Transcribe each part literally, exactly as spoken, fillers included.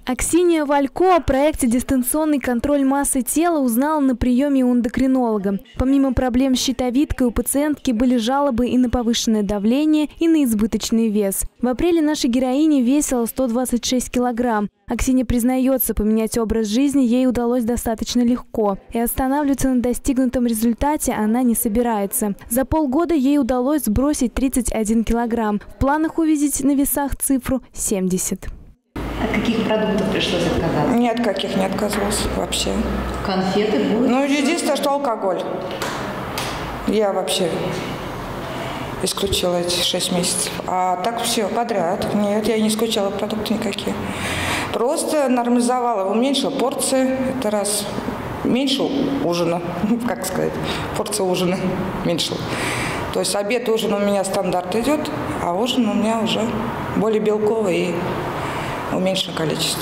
Аксинья Валько о проекте «Дистанционный контроль массы тела» узнала на приеме у эндокринолога. Помимо проблем с щитовидкой, у пациентки были жалобы и на повышенное давление, и на избыточный вес. В апреле наша героиня весила сто двадцать шесть килограмм. Аксинья признается, поменять образ жизни ей удалось достаточно легко. И останавливаться на достигнутом результате она не собирается. За полгода ей удалось сбросить тридцать один килограмм. В планах увидеть на весах цифру семьдесят. От каких продуктов пришлось отказаться? Ни от каких не отказывалась вообще. Конфеты будут? Ну, единственное, что алкоголь. Я вообще исключила эти шесть месяцев. А так все подряд. Нет, я не исключала продукты никакие. Просто нормализовала, уменьшила порции. Это раз. Меньше ужина, как сказать, порция ужина меньше. То есть обед, ужин у меня стандарт идет, а ужин у меня уже более белковый и уменьшенное количество.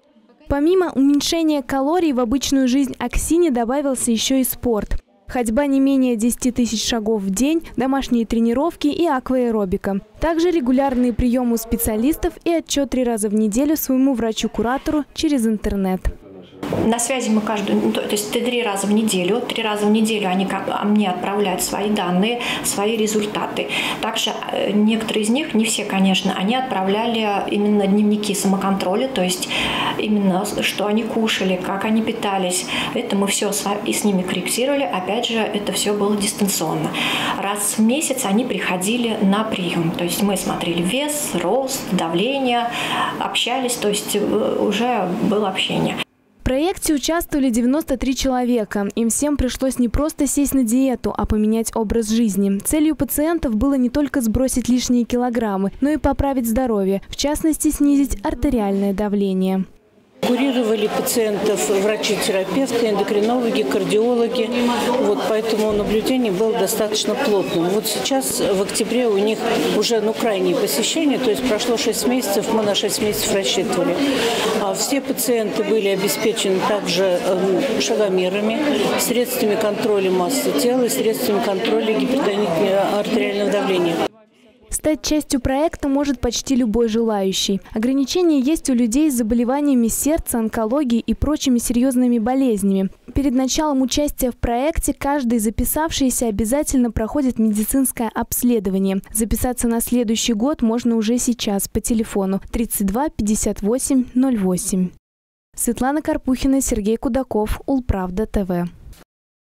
Помимо уменьшения калорий в обычную жизнь Аксиньи добавился еще и спорт. Ходьба не менее десяти тысяч шагов в день, домашние тренировки и акваэробика. Также регулярные приемы у специалистов и отчет три раза в неделю своему врачу-куратору через интернет. На связи мы каждую, то есть три раза в неделю. Три раза в неделю они мне отправляют свои данные, свои результаты. Также некоторые из них, не все, конечно, они отправляли именно дневники самоконтроля, то есть именно что они кушали, как они питались. Это мы все и с ними корректировали. Опять же, это все было дистанционно. Раз в месяц они приходили на прием. То есть мы смотрели вес, рост, давление, общались, то есть уже было общение. В проекте участвовали девяносто три человека. Им всем пришлось не просто сесть на диету, а поменять образ жизни. Целью пациентов было не только сбросить лишние килограммы, но и поправить здоровье, в частности, снизить артериальное давление. Курировали пациентов врачи-терапевты, эндокринологи, кардиологи. Вот, поэтому наблюдение было достаточно плотным. Вот сейчас в октябре у них уже ну, крайние посещения, то есть прошло шесть месяцев, мы на шесть месяцев рассчитывали. А все пациенты были обеспечены также э, шагомерами, средствами контроля массы тела и средствами контроля гипертонического артериального давления. Стать частью проекта может почти любой желающий. Ограничения есть у людей с заболеваниями сердца, онкологией и прочими серьезными болезнями. Перед началом участия в проекте каждый записавшийся обязательно проходит медицинское обследование. Записаться на следующий год можно уже сейчас по телефону тридцать два пятьдесят восемь ноль восемь. Светлана Карпухина, Сергей Кудаков, Улправда ТВ.